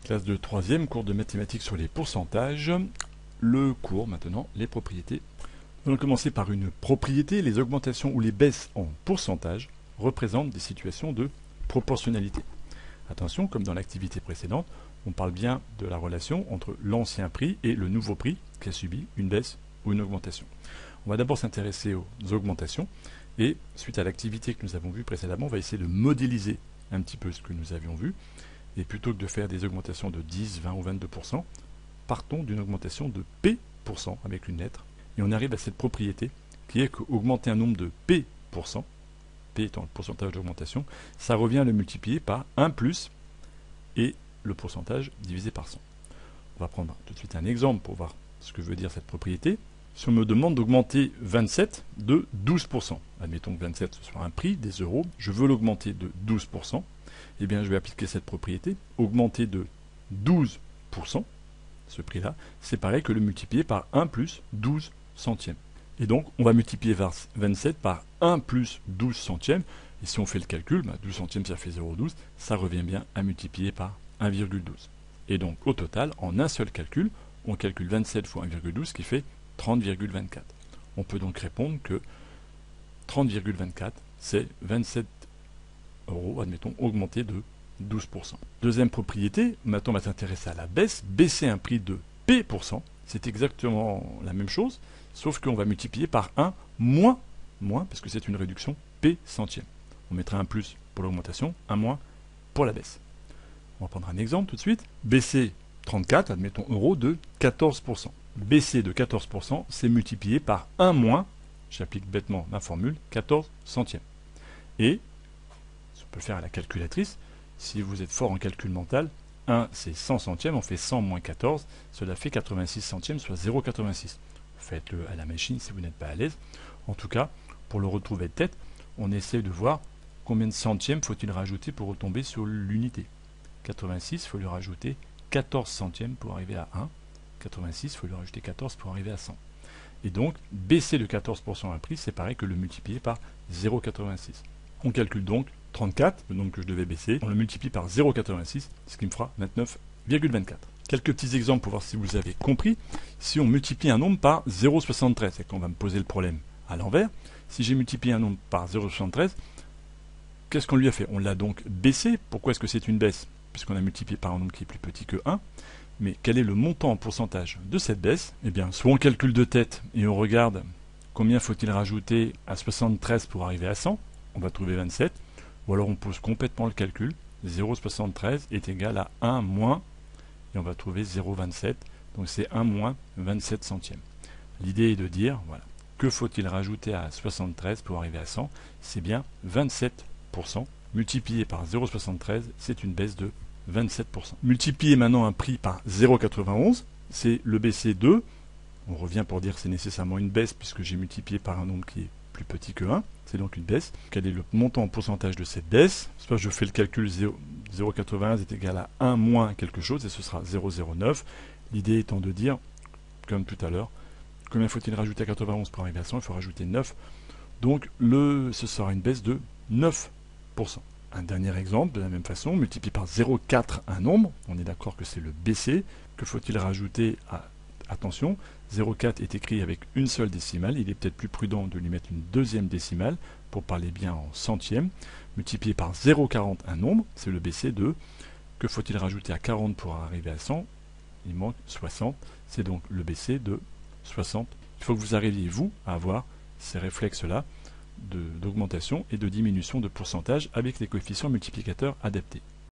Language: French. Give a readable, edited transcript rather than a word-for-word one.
Classe de troisième, cours de mathématiques sur les pourcentages. Le cours maintenant, les propriétés. Nous allons commencer par une propriété. Les augmentations ou les baisses en pourcentage représentent des situations de proportionnalité. Attention, comme dans l'activité précédente, on parle bien de la relation entre l'ancien prix et le nouveau prix qui a subi une baisse ou une augmentation. On va d'abord s'intéresser aux augmentations et suite à l'activité que nous avons vue précédemment, on va essayer de modéliser un petit peu ce que nous avions vu. Et plutôt que de faire des augmentations de 10, 20 ou 22%, partons d'une augmentation de P% avec une lettre. Et on arrive à cette propriété qui est qu'augmenter un nombre de P%, P étant le pourcentage d'augmentation, ça revient à le multiplier par 1 plus et le pourcentage divisé par 100. On va prendre tout de suite un exemple pour voir ce que veut dire cette propriété. Si on me demande d'augmenter 27 de 12%, admettons que 27 ce soit un prix, des euros, je veux l'augmenter de 12%, eh bien je vais appliquer cette propriété, augmenter de 12%, ce prix-là, c'est pareil que le multiplier par 1 plus 12 centièmes. Et donc on va multiplier 27 par 1 plus 12 centièmes, et si on fait le calcul, 12 centièmes ça fait 0,12, ça revient bien à multiplier par 1,12. Et donc au total, en un seul calcul, on calcule 27 fois 1,12, ce qui fait 30,24. On peut donc répondre que 30,24, c'est 27 euros, admettons, augmenté de 12%. Deuxième propriété, maintenant on va s'intéresser à la baisse. Baisser un prix de P%, c'est exactement la même chose, sauf qu'on va multiplier par 1 moins, parce que c'est une réduction P centième. On mettra un plus pour l'augmentation, un moins pour la baisse. On va prendre un exemple tout de suite. Baisser 34, admettons euros, de 14%. Baisser de 14%, c'est multiplié par 1 moins, j'applique bêtement ma formule, 14 centièmes. Et, on peut le faire à la calculatrice, si vous êtes fort en calcul mental, 1 c'est 100 centièmes, on fait 100 moins 14, cela fait 86 centièmes, soit 0,86. Faites-le à la machine si vous n'êtes pas à l'aise. En tout cas, pour le retrouver de tête, on essaie de voir combien de centièmes faut-il rajouter pour retomber sur l'unité. 86, il faut lui rajouter 14 centièmes pour arriver à 1. 86, il faut lui rajouter 14 pour arriver à 100. Et donc, baisser de 14% un prix, c'est pareil que le multiplier par 0,86. On calcule donc 34, le nombre que je devais baisser, on le multiplie par 0,86, ce qui me fera 29,24. Quelques petits exemples pour voir si vous avez compris. Si on multiplie un nombre par 0,73, c'est qu'on va me poser le problème à l'envers. Si j'ai multiplié un nombre par 0,73, qu'est-ce qu'on lui a fait? On l'a donc baissé. Pourquoi est-ce que c'est une baisse? Puisqu'on a multiplié par un nombre qui est plus petit que 1. Mais quel est le montant en pourcentage de cette baisse? Eh bien, soit on calcule de tête et on regarde combien faut-il rajouter à 73 pour arriver à 100. On va trouver 27. Ou alors on pose complètement le calcul. 0,73 est égal à 1 moins, et on va trouver 0,27. Donc c'est 1 moins 27 centièmes. L'idée est de dire, voilà, que faut-il rajouter à 73 pour arriver à 100? C'est bien 27%. Multiplié par 0,73, c'est une baisse de 27%. Multiplier maintenant un prix par 0,91, c'est le baisser de, on revient pour dire que c'est nécessairement une baisse puisque j'ai multiplié par un nombre qui est plus petit que 1, c'est donc une baisse. Quel est le montant en pourcentage de cette baisse? Soit je fais le calcul, 0,91 est égal à 1 moins quelque chose et ce sera 0,09. L'idée étant de dire, comme tout à l'heure, combien faut-il rajouter à 91 pour arriver à 100? Il faut rajouter 9. Donc ce sera une baisse de 9%. Un dernier exemple, de la même façon, multiplie par 0,4 un nombre, on est d'accord que c'est le baisser. Que faut-il rajouter à... Attention, 0,4 est écrit avec une seule décimale, il est peut-être plus prudent de lui mettre une deuxième décimale pour parler bien en centièmes. Multiplié par 0,40 un nombre, c'est le baisser de... Que faut-il rajouter à 40 pour arriver à 100? Il manque 60, c'est donc le baisser de 60. Il faut que vous arriviez, vous, à avoir ces réflexes-là d'augmentation et de diminution de pourcentage avec les coefficients multiplicateurs adaptés.